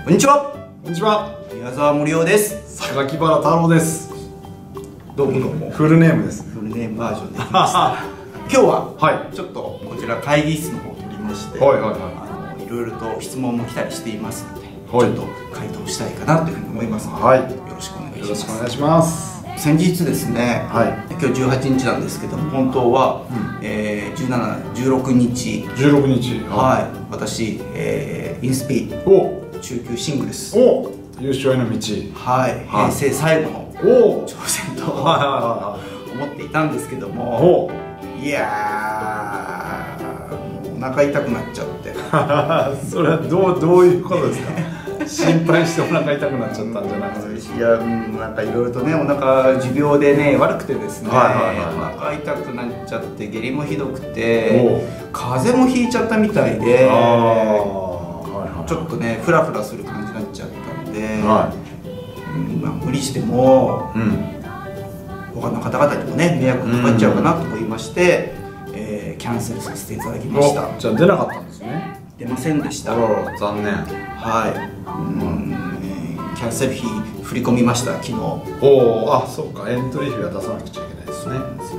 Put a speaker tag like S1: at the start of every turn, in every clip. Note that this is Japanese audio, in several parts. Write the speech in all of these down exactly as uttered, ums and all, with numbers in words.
S1: こんにちは。
S2: こんにちは。
S1: 宮沢森夫です。
S2: 榊原太郎です。
S1: どうもどうも。
S2: フルネームです。
S1: フルネームバージョンできました。今日は、
S2: はい、
S1: ちょっとこちら会議室の方を取りまして、
S2: はいはいはい、
S1: あのいろいろと質問も来たりしていますので、
S2: はい、
S1: ちょっと回答したいかなというふうに思いますので、
S2: はい、
S1: よろしくお願いします。
S2: よろしくお願いします。
S1: 先日ですね、
S2: はい、
S1: 今日じゅうはちにちなんですけども、本当は、うん、えー、じゅうなな、じゅうろくにち、
S2: じゅうろくにち、
S1: はい、私、えー、インスピ
S2: お
S1: 中級シングルス、
S2: お優勝への道、
S1: はい、平成最後の挑戦と思っていたんですけども、いやー、もうお腹痛くなっちゃって
S2: それはどうどういうことですか？心配してお腹痛くなっちゃったんじゃないですか？
S1: いや、なんかいろいろとね、お腹持病でね悪くてですね、お腹痛くなっちゃって、下痢もひどくて、風邪もひいちゃったみたいで、ちょっとねフラフラする感じになっちゃったんで、はい、うん、まあ、無理しても、うん、他の方々にもね迷惑かかっちゃうかなと思いまして、うん、えー、キャンセルさせていただきました。
S2: じゃあ出なかったんですね。
S1: 出ませんでした。
S2: 残念。
S1: はい、うん、えー、キャンセル費振り込みました昨日。
S2: おお、あ、そうか、エントリー費は出さなくちゃいけないですね。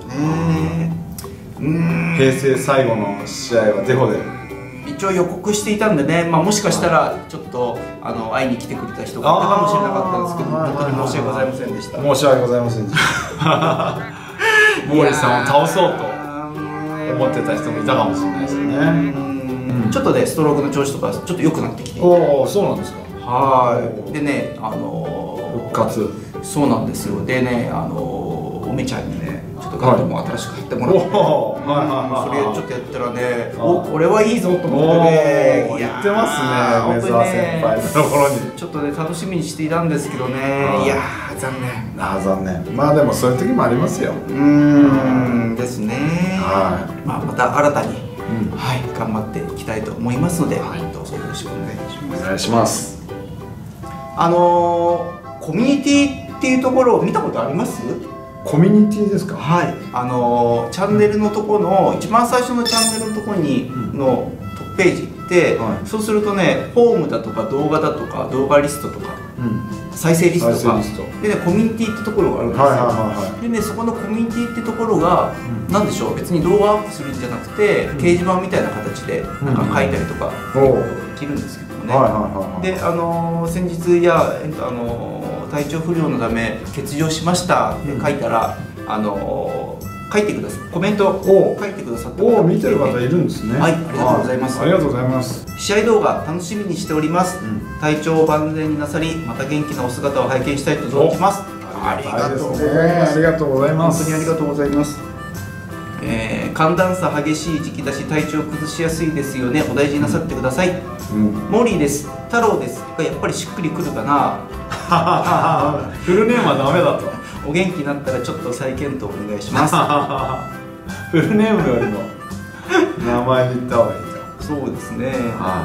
S1: うん、
S2: 平成最後の試合はデフォで
S1: 一応予告していたんでね、まあ、もしかしたらちょっとあの会いに来てくれた人がいたかもしれなかったんですけど、本当に申し訳ございませんでした。
S2: 申し訳ございませんでした毛利さんを倒そうと思ってた人もいたかもしれないですよね。
S1: ちょっとねストロークの調子とかちょっと良くなってきて、
S2: おお、そうなんですか。
S1: はい。でね、あの
S2: 復活、
S1: そうなんですよ。でね、あのおめちゃんにねちょっとガンダムを新しく買ってもらって、それちょっとやったらね、お、これはいいぞと思ってね、
S2: 言ってますね、梅沢先輩のところに。
S1: ちょっとね楽しみにしていたんですけどね、いやー残念。
S2: ああ、残念。まあでもそういう時もありますよ。
S1: うーんですね。
S2: はい。
S1: まあまた新たに。うん、はい、頑張っていきたいと思いますので、はい、どうぞよろしくお願いします。
S2: お願いします。
S1: あのー、コミュニティっていうところを見たことあります？
S2: コミュニティですか？
S1: はい、あのー、チャンネルのところの一番最初のチャンネルのところに、うん、のトップページ行って、はい、そうするとね、ホームだとか動画だとか動画リストとか、うん、再生リストとかでね、コミュニティってところがあるんですよ。でね、そこのコミュニティってところが、うん、なんでしょう、別に動画アップするんじゃなくて、うん、掲示板みたいな形でなんか書いたりとかできるんですけどもね。で、あのー、先日、いや、えっとあのー、体調不良のため欠場しましたって書いたら、うん、あのー書いてください、コメントを書いてくださった方、
S2: 見てる方いるんですね。
S1: はい、ありがとうございます。
S2: ありがとうございます。
S1: 試合動画楽しみにしております。うん、体調を万全になさり、また元気なお姿を拝見したいと存じます。
S2: ありがとうございます。ありがとうございます。
S1: 本当にありがとうございます。えー、寒暖差激しい時期だし体調崩しやすいですよね。お大事になさってください。うん、モーリーです。太郎です。やっぱりしっくりくるかな。
S2: フルネームはダメだと。
S1: お元気になったらちょっと再検討お願いします。
S2: フルネームよりも名前に言った方がいいと。
S1: そうですね。はい。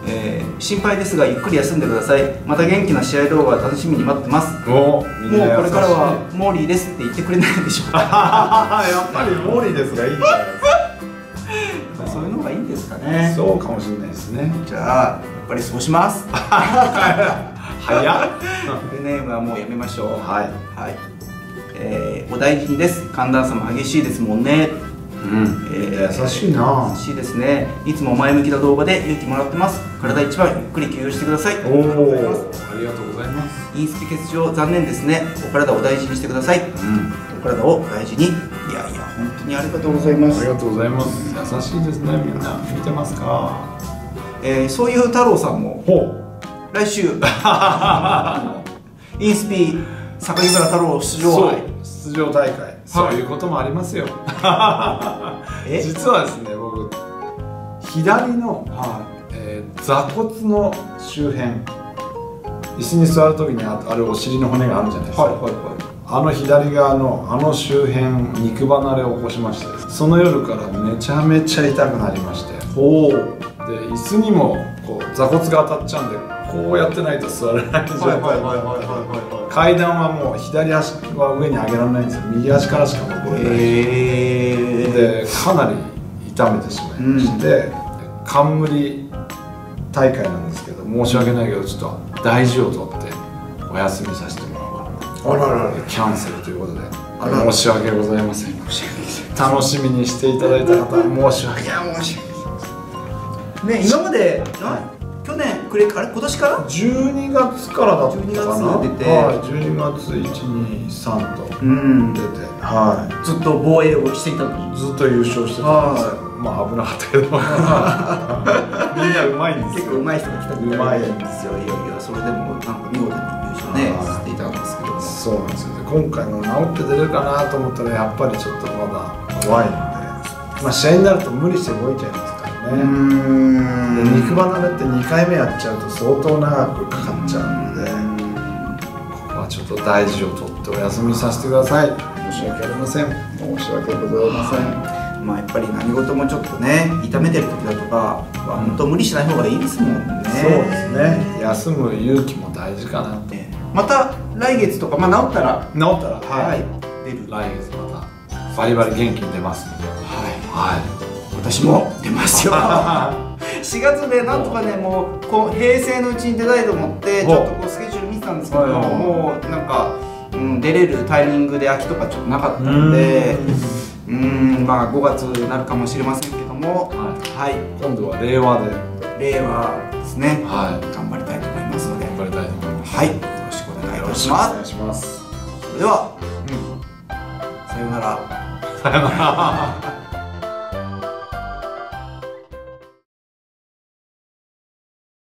S1: えー、心配ですがゆっくり休んでください。また元気な試合動画楽しみに待ってます。お、もうこれからはモーリーですって言ってくれないでしょうか。
S2: やっぱりモーリーですがいいんじゃないですか。
S1: そういうのがいいんですかね。
S2: そうかもしれないですね。
S1: じゃあやっぱりそうします。
S2: 早っ。
S1: フルネームはもうやめましょう。
S2: はい。
S1: はい。えー、お大事にです。寒暖差も激しいですもんね。
S2: うん。えー、優しいな。
S1: 優しいですね。いつも前向きな動画で勇気もらってます。体一番ゆっくり休養してください。
S2: おお。ありがとうございます。
S1: インスピ欠場残念ですね。お体を大事にしてください。うん。お体を大事に。いやいや本当にありがとうございます。
S2: ありがとうございます。優しいですね。みんな見てますか。
S1: えー、そういう太郎さんも。ほう。来週インスピ榊原太郎出場杯
S2: 出場大会、そういうこともありますよ。実はですね、僕左の、えー、座骨の周辺、椅子に座るときにあるお尻の骨があるじゃないですか。あの左側のあの周辺肉離れを起こしまして、その夜からめちゃめちゃ痛くなりまして、おで椅子にもこう座骨が当たっちゃうんで、こうやってないと座れない状態になって、階段はもう左足は上に上げられないんですよ。右足からしか登れないで、かなり痛めてしまいまして、うん、冠大会なんですけど、申し訳ないけどちょっと大事を取ってお休みさせてもらおうかな。あららら、キャンセルということで申し訳ございません。楽しみにしていただいた方申し訳ない。申し訳
S1: ないね。今まで去年くれあれ今年から
S2: じゅうにがつからだったかな。じゅうにがつ出て、はい、じゅうにがついちにさんと出て、はい、
S1: ずっと防衛をしていたのに
S2: ずっと優勝してたんですけど、まあ危なかったけどみんなうまいんですよ。
S1: 結構うまい人が来たみたいなんですよ。いやいや、それでもなんか見事に優勝ねしていたんですけど、
S2: そうなんですよ。今回の治って出るかなと思ったらやっぱりちょっとまだ怖いので、まあ試合になると無理して動いちゃいますからね。で肉離れってにかいめやっちゃうと相当長くかかっちゃうので、ここはちょっと大事を取ってお休みさせてください。申し訳ありません。
S1: 申し訳ございません。まあやっぱり何事もちょっとね、痛めてる時だとかは本当無理しない方がいいですもんね。
S2: そうですね。休む勇気も大事かなって。
S1: また来月とか、まあ治ったら
S2: 治ったら
S1: はい出る。
S2: 来月またバリバリ元気に出ますので、はい
S1: はい、私も出ますよ。しがつでなんとかね、もうこう平成のうちに出たいと思ってちょっとこうスケジュール見てたんですけど、もうなんか、うん、出れるタイミングで空きとかちょっとなかったので、うーん、まあごがつになるかもしれませんけども、はい、
S2: 今度は令和で
S1: 令和ですね、
S2: はい、
S1: 頑張りたいと思いますので、
S2: 頑張りたいと思います。
S1: はい、よろしくお願いいたします。
S2: お願いします。
S1: それでは、さようなら。
S2: さようなら。